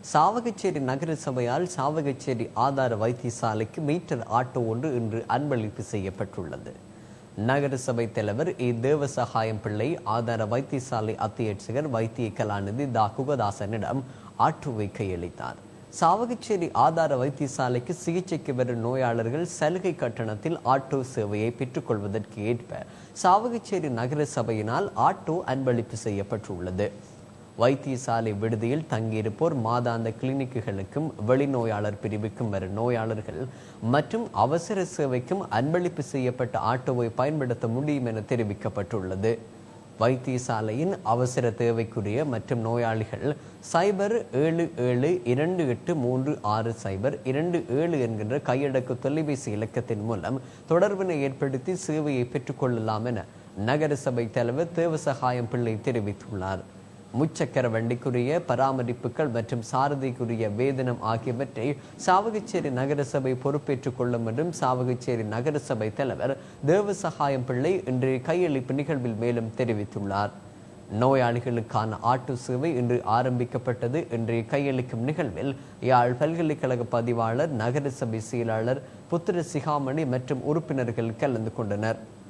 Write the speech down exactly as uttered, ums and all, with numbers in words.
சாவகச்சேரி நகர சபையால் சாவகச்சேரி ஆதார வைத்தியசாலைக்கு மீட்டர் ஆட்டோ ஒன்று இன்று அன்பளிப்பு செய்யப்பட்டுள்ளது. நகர சபை தலைவர் ஏ தேவசகாயம் பிள்ளை ஆதார வைத்தியசாலை அத்தியட்சகர் வைத்திய கலாநிதி தா குகதாசனிடம் ஆட்டோவை கையளித்தார். சாவகச்சேரி ஆதார வைத்தியசாலைக்கு சிகிச்சைக்கு வரும் நோயாளர்கள் சலுகை கட்டணத்தில் ஆட்டோ சேவையை பெற்றுக்கொள்வதற்கு ஏற்ப சாவகச்சேரி நகர சபையினால் ஆட்டோ அன்பளிப்பு செய்யப்பட்டுள்ளது. வைத்தியசாலை விடுதியில் தங்கியிருப்போர் மாதாந்த கிளினிக்குகளுக்கும் வெளிநோயாளர் பிரிவுக்கும் வரும் நோயாளர்கள் மற்றும் அவசர சேவைக்கும் அன்பளிப்பு செய்யப்பட்ட ஆட்டோவை பயன்படுத்த முடியும் என தெரிவிக்கப்பட்டுள்ளது. வைத்தியசாலையின் அவசர தேவைக்குரிய மற்றும் நோயாளிகள் சைபர் ஏழு ஏழு இரண்டு எட்டு மூன்று ஆறு சைபர் இரண்டு ஏழு என்கின்ற கையடக்கு தொலைபேசி இலக்கத்தின் மூலம் தொடர்பினை ஏற்படுத்தி சேவையை பெற்றுக்கொள்ளலாம் என நகர சபை தலைவர் தேவசகாயம் பிள்ளை தெரிவித்துள்ளார். முச்சக்கர வண்டிக்குரிய பராமரிப்புகள் மற்றும் சாரதிக்குரிய வேதனம் ஆகியவற்றை சாவகச்சேரி நகரசபை பொறுப்பேற்றுக் கொள்ளும் என்றும் சாவகச்சேரி நகரசபை தலைவர் தேவசகாயம் பிள்ளை இன்றைய கையளிப்பு நிகழ்வில் மேலும் தெரிவித்துள்ளார். நோயாளிகளுக்கான ஆட்டோ சேவை இன்று ஆரம்பிக்கப்பட்டது. இன்றைய கையளிக்கும் நிகழ்வில் யாழ் பல்கலைக்கழக பதிவாளர், நகரசபை செயலாளர் புத்திர சிகாமணி மற்றும் உறுப்பினர்கள் கலந்து கொண்டனர்.